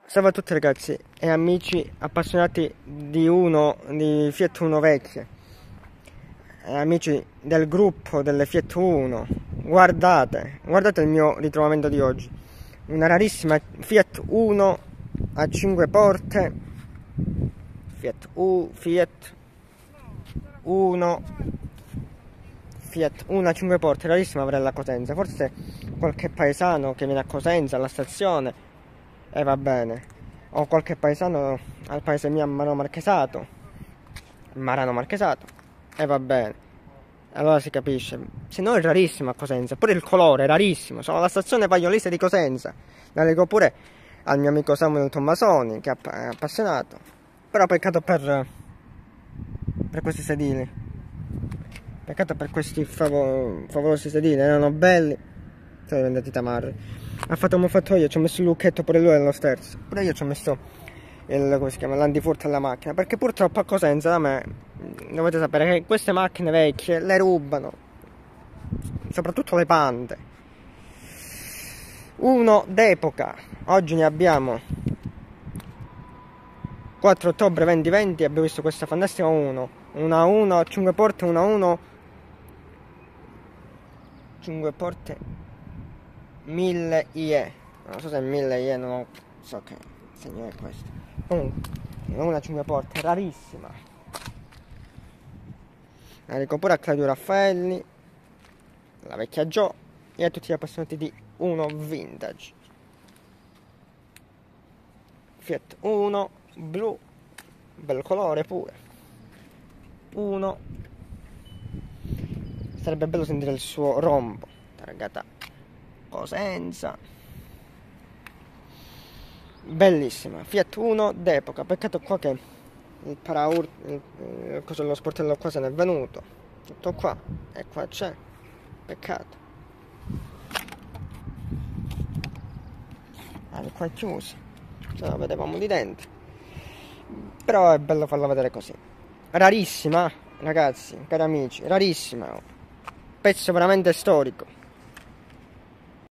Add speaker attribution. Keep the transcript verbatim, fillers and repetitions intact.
Speaker 1: Salve a tutti ragazzi e amici appassionati di Uno, di Fiat Uno vecchie, e amici del gruppo delle Fiat Uno. Guardate, guardate il mio ritrovamento di oggi. Una rarissima Fiat Uno a cinque porte. Fiat U, Fiat Uno, Fiat Uno a cinque porte, rarissima averla a Cosenza. Forse qualche paesano che viene a Cosenza alla stazione e va bene, o qualche paesano al paese mio a Marano Marchesato, Marano Marchesato, e va bene, allora si capisce. Se no è rarissimo a Cosenza, pure il colore è rarissimo. Sono alla stazione Pagliolese di Cosenza, la leggo pure al mio amico Samuel Tommasoni che è appassionato, però peccato per per questi sedili, peccato per questi favo, favolosi sedili, erano belli, sono diventati tamarri. Ha fatto come ho fatto io, ci ho messo il lucchetto pure lui allo sterzo, pure io ci ho messo il, come si chiama, l'antifurto alla macchina, perché purtroppo a Cosenza da me dovete sapere che queste macchine vecchie le rubano, soprattutto le pande. Uno d'epoca, oggi ne abbiamo quattro ottobre duemilaventi, abbiamo visto questa fantastica Uno, una Uno a cinque porte, una Uno cinque porte mille I E, non so se è mille I E, non so che segno è questo. Comunque una cinque porte rarissima, la dico pure a Claudio Raffaelli, la vecchia Gio e a tutti gli appassionati di Uno vintage. Fiat Uno blu, bel colore pure. Uno, sarebbe bello sentire il suo rombo, targata Cosenza, bellissima Fiat Uno d'epoca. Peccato qua che il paraur il, il coso dello sportello qua se n'è venuto, tutto qua e qua c'è, peccato. Ah, qua è chiuso, se lo vedevamo di dentro, però è bello farla vedere così. Rarissima ragazzi, cari amici, rarissima, pezzo veramente storico.